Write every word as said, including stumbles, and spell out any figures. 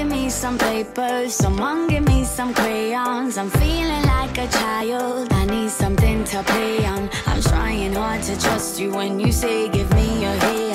give me some papers, someone give me some crayons. I'm feeling like a child, I need something to play on. I'm trying hard to trust you when you say give me your hand.